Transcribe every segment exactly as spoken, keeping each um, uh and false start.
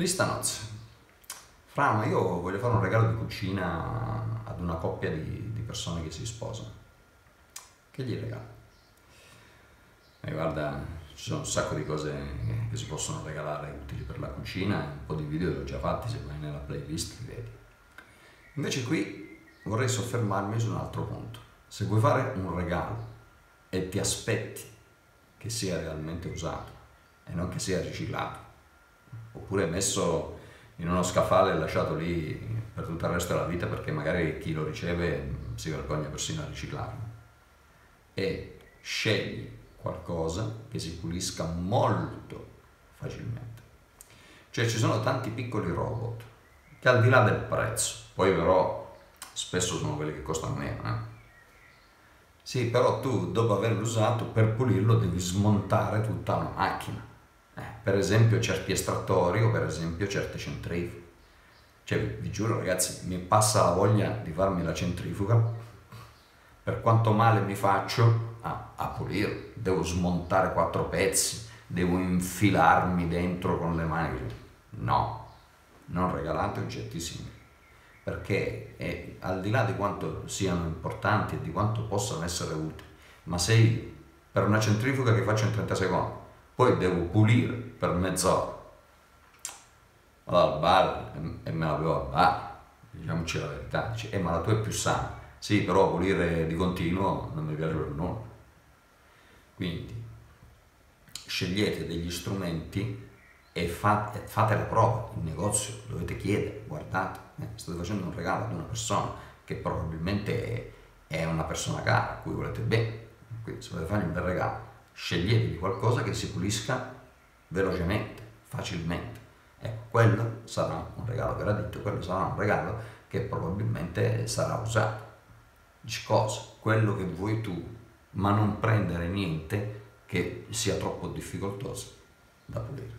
Questa nozze. Fra, ma io voglio fare un regalo di cucina ad una coppia di, di persone che si sposano. Che gli regalo? E guarda, ci sono un sacco di cose che, che si possono regalare utili per la cucina, un po' di video li ho già fatti, se vai nella playlist li vedi. Invece qui vorrei soffermarmi su un altro punto. Se vuoi fare un regalo e ti aspetti che sia realmente usato e non che sia riciclato, oppure messo in uno scaffale e lasciato lì per tutto il resto della vita perché magari chi lo riceve si vergogna persino a riciclarlo, e scegli qualcosa che si pulisca molto facilmente. Cioè ci sono tanti piccoli robot che al di là del prezzo, poi però spesso sono quelli che costano meno, eh? Sì, però tu dopo averlo usato per pulirlo devi smontare tutta la macchina. Eh, per esempio certi estrattori o per esempio certe centrifughe. Cioè vi, vi giuro ragazzi, mi passa la voglia di farmi la centrifuga per quanto male mi faccio a, a pulirlo. Devo smontare quattro pezzi, devo infilarmi dentro con le mani. No, non regalate oggetti simili, perché è, al di là di quanto siano importanti e di quanto possano essere utili, ma se io per una centrifuga che faccio in trenta secondi poi devo pulire per mezz'ora, vado al bar e me la bevo al bar, diciamoci la verità. Dice, eh, ma la tua è più sana. Sì, però pulire di continuo non mi piace per nulla. Quindi scegliete degli strumenti e fate, fate la prova in negozio, dovete chiedere, guardate, eh, state facendo un regalo ad una persona che probabilmente è, è una persona cara, a cui volete bene. Quindi se volete fargli un bel regalo, sceglietevi qualcosa che si pulisca velocemente, facilmente. Ecco, quello sarà un regalo gradito, quello sarà un regalo che probabilmente sarà usato. Dici cosa? Quello che vuoi tu, ma non prendere niente che sia troppo difficoltoso da pulire.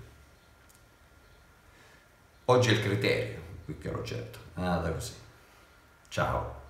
Oggi è il criterio, qui che l'oggetto, è andata così. Ciao.